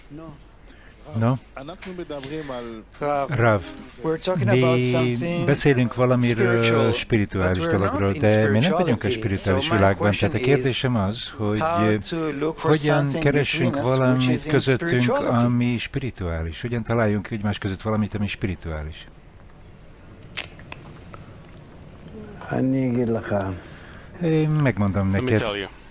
No, Rav, mi beszélünk valamiről, spirituális dologról, de mi nem vagyunk a spirituális világban. Tehát a kérdésem az, hogy hogyan keressünk valamit közöttünk, ami spirituális? Hogyan találjunk egymás között valamit, ami spirituális? Én megmondom neked.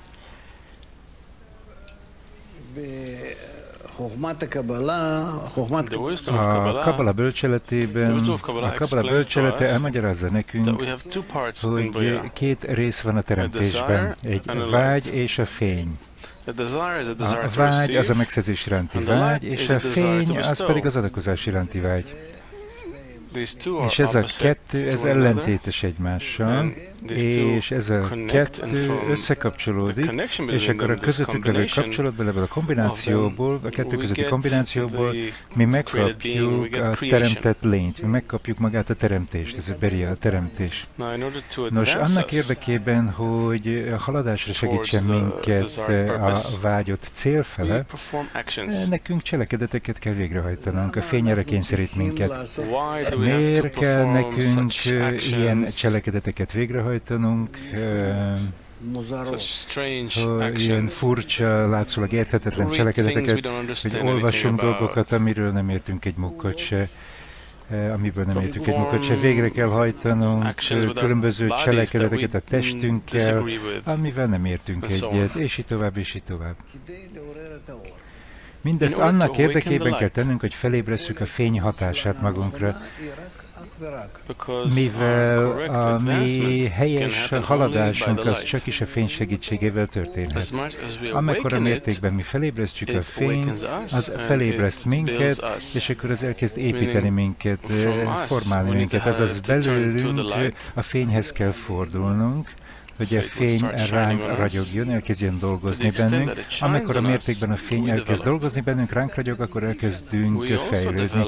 A Kabala bölcseletében, a Kabala bölcselete elmagyarázza nekünk, hogy két rész van a teremtésben, egy vágy és a fény. A vágy az a megszerzés iránti vágy, és a fény az pedig az adakozás iránti vágy. És ez a kettő, ez ellentétes egymással, és ez a kettő összekapcsolódik, és akkor a közöttük levő kapcsolatból, ebből a kombinációból, a kettő közötti kombinációból mi megkapjuk a teremtett lényt, mi megkapjuk magát a teremtést, ez a beria, a teremtés. Nos, annak érdekében, hogy a haladásra segítsen minket a vágyott célfele, nekünk cselekedeteket kell végrehajtanunk, a fény erre kényszerít minket. Miért kell nekünk ilyen cselekedeteket végrehajtanunk, ilyen furcsa, látszólag érthetetlen cselekedeteket, hogy olvassunk dolgokat, amiről nem értünk egy mukkot se, amiből nem értünk egy mukkot se. Végre kell hajtanunk különböző cselekedeteket a testünkkel, amivel nem értünk egyet, és így tovább, és így tovább. Mindezt annak érdekében kell tennünk, hogy felébresszük a fény hatását magunkra, mivel a mi helyes haladásunk az csak is a fény segítségével történhet. Amekkora mértékben mi felébresztjük a fényt, az felébreszt minket, és akkor az elkezd építeni minket, formálni minket. Azaz belőlünk a fényhez kell fordulnunk, hogy a fény ránk ragyogjon, elkezdjen dolgozni bennünk. Amikor a mértékben a fény elkezd dolgozni bennünk, ránk ragyog, akkor elkezdünk fejlődni.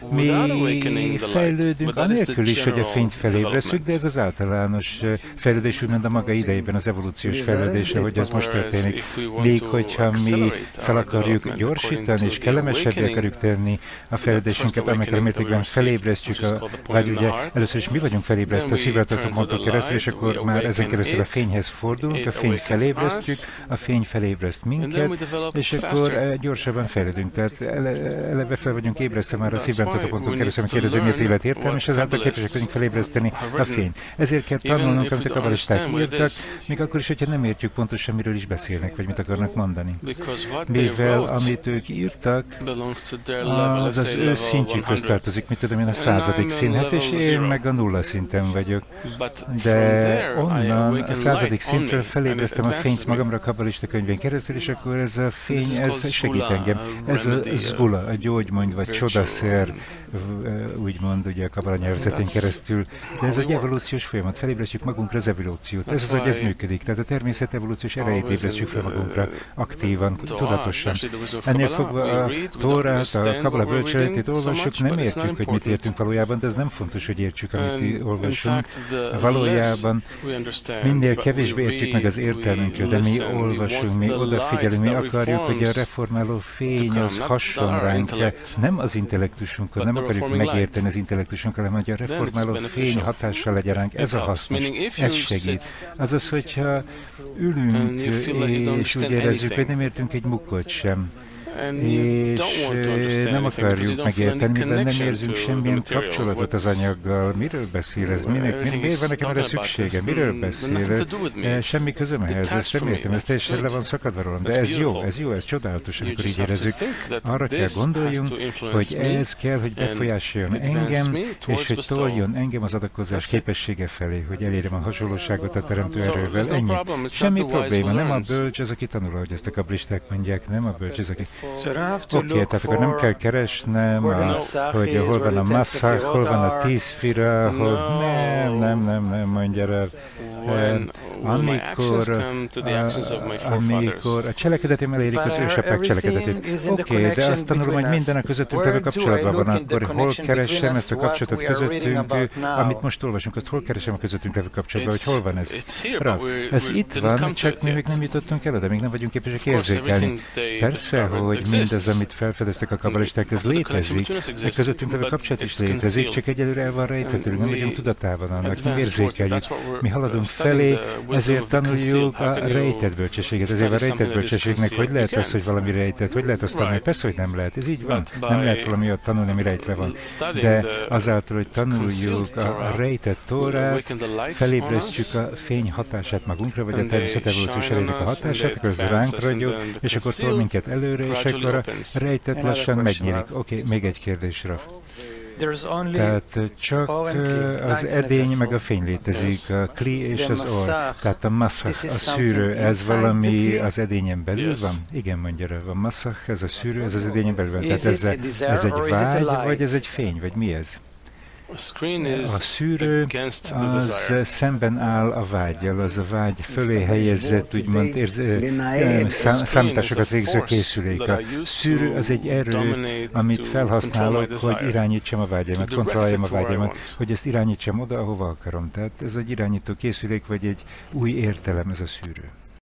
Mi fejlődünk anélkül is, hogy a fényt felébreszünk, de ez az általános fejlődés, úgymond a maga idejében, az evolúciós fejlődése, hogy ez most történik. Még hogyha mi fel akarjuk gyorsítani, és kellemesebbé akarjuk tenni a fejlődésünket, amikor a mértékben felébresztjük, vagy ugye először is mi vagyunk felébresztve a szívveltartó ponton keresztül, és akkor már ezen keresztül a fényhez fordulunk, a fény felébresztjük, a fény felébreszt minket, és akkor gyorsabban fejlődünk. Tehát eleve fel vagyunk ébresztve már a szívveltartó ponton keresztül, ami kérdező, mi az élet értelme, és ezáltal képesek vagyunk felébreszteni a fényt. ezért kell tanulnunk, amit a kabalisták írtak, még akkor is, hogyha nem értjük pontosan, miről is beszélnek, vagy mit akarnak mondani. Mivel amit ők írtak, az az ő szintjükhöz tartozik, mit tudom én, a 100. színhez, és én meg a 0 szinten vagyok. De onnan a 100. szintről felébreztem a fényt magamra a kabbalista könyvén keresztül, és akkor ez a fény, ez segít engem. Ez a zgula, a gyógymond, vagy csodaszer, úgymond ugye a kabbala nyelvezetén keresztül. De ez egy evolúciós folyamat, felébresztjük magunkra az evolúciót. Ez az, hogy ez működik. Tehát a természet evolúciós erejét ébresztjük fel magunkra aktívan, tudatosan. Ennél fogva a Tórát, a kabbala bölcseletét olvassuk, nem értjük, hogy mit értünk valójában, de ez nem fontos, hogy értsük, amit olvasunk. Valójában minél kevésbé értjük meg az értelmünket, de mi olvasunk, mi odafigyelünk, mi akarjuk, hogy a reformáló fény az hasson ránk, nem az intellektusunkon, nem akarjuk megérteni az intellektusunkkal, hanem hogy a reformáló fény hatással legyen ránk. Ez a hasznos, ez segít. Azaz, hogyha ülünk és úgy érezzük, hogy nem értünk egy mukkot sem, és nem akarjuk megérteni, mivel nem érzünk semmilyen kapcsolatot az anyaggal. Miről beszél ez? Miért van nekem erre szüksége? Miről beszél? Semmi közöm ehhez, ezt nem értem, ez teljesen le van szakadva rólam. De ez jó, ez csodálatos, amikor így érezzük. Arra kell gondoljunk, hogy ez kell, hogy befolyásoljon engem, és hogy toljon engem az adakozás képessége felé, hogy elérjem a hasonlóságot a teremtő erővel. Ennyi. Semmi probléma, nem a bölcs az, aki tanul, ahogy ezt a kablisták mondják, nem a bölcs az, aki... Oké, tehát akkor nem kell keresnem, hogy hol van a masszák, hol van a 10 fira, hol... Nem, mondja rá. amikor a cselekedetem elérik az ősapák cselekedetét. Oké, de azt tanulom, hogy minden a közöttünk levő kapcsolatban van, akkor hol keresem ezt a kapcsolatot közöttünk, amit most olvasunk, azt hol keresem a közöttünk levő kapcsolatban, hogy hol van ez? Ez itt van, csak mi még nem jutottunk el oda, még nem vagyunk képesek érzékelni. Persze, hogy mindez, amit felfedeztek a kabbalisták, ez létezik, de közöttünk levő kapcsolat is létezik, csak egyelőre el van rejtve tőlünk, nem vagyunk tudatában annak, nem érzékeljük. Mi haladunk felé, ezért tanuljuk a rejtett bölcsességet. Ezért a rejtett bölcsességnek, hogy lehet az, hogy valami rejtett, hogy lehet azt tanulni? Persze, hogy nem lehet, ez így van. Nem lehet valami olyat tanulni, ami rejtve van. De azáltal, hogy tanuljuk a rejtett Tórát, felébresztjük a fény hatását magunkra, vagy a természet evolúciós erőnek a hatását, akkor az ránk ragyog, és akkor tol minket előre, és akkor a rejtett lassan megnyílik. Oké, még egy kérdés, Raf. Tehát csak az edény meg a fény létezik, a kli és az orr. Tehát a masszach, a szűrő, ez valami az edényen belül van? Igen, mondja Rav, a masszach, ez a szűrő, ez az edényen belül van. Tehát ez egy vágy, vagy ez egy fény, vagy mi ez? A szűrő az szemben áll a vággyal, az a vágy fölé helyezett, úgymond számításokat végző készülék. A szűrő az egy erő, amit felhasználok, hogy irányítsam a vágyaimat, kontrolláljam a vágyaimat, hogy ezt irányítsam oda, ahova akarom. Tehát ez egy irányító készülék, vagy egy új értelem, ez a szűrő.